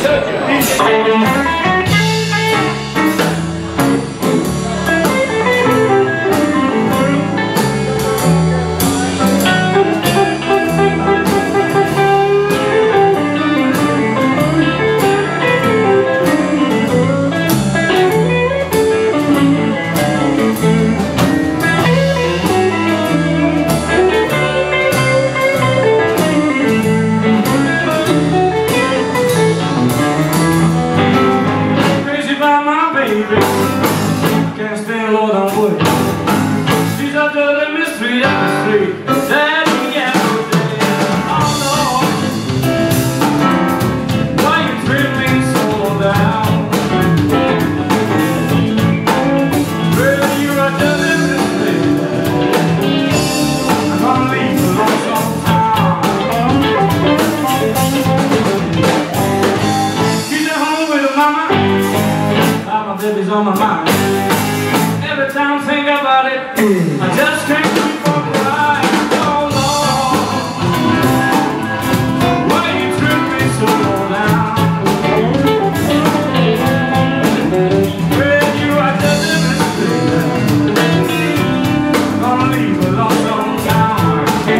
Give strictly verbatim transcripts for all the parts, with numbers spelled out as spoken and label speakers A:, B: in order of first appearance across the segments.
A: Baby's on my mind. Every time I think about it, I just can't keep on crying. Oh Lord, why you trip me so low down? With you I just live in this gonna leave a lost on town.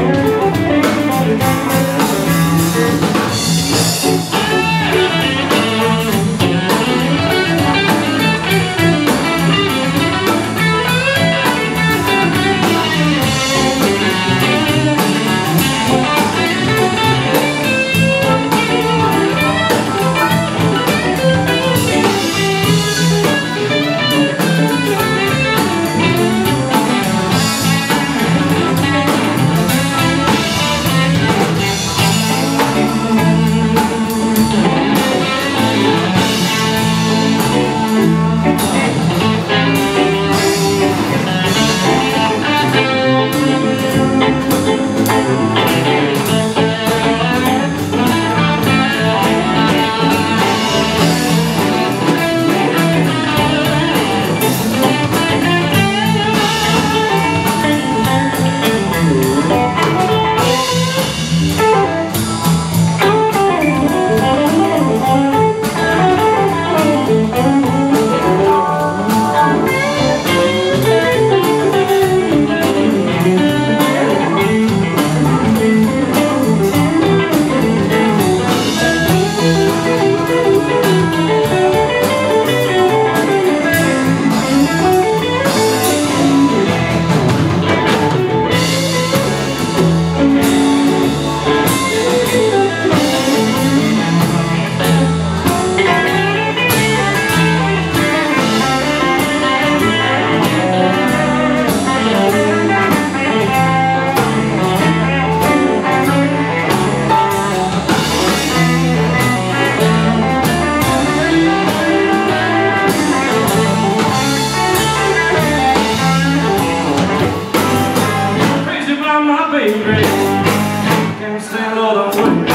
A: Can't stand all the way.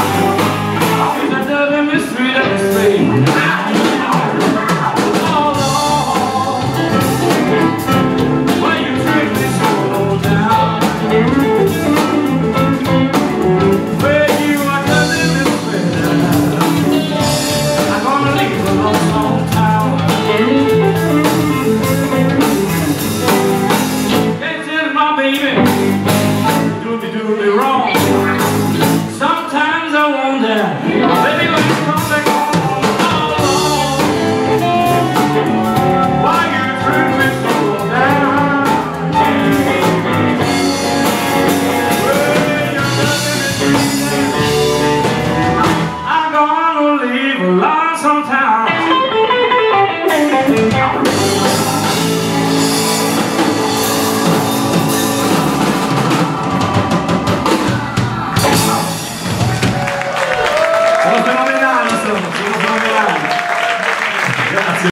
A: It's a dirty mystery that is fake. Oh Lord, why you treat me so low down? Where you are dirty mystery, I'm gonna leave a lost on town. Can't tell my baby. Do me wrong. Sometimes I wonder, baby, when you come back home, oh Lord, why you treat me so down? Well, you're nothing to I'm gonna leave a lonesome town.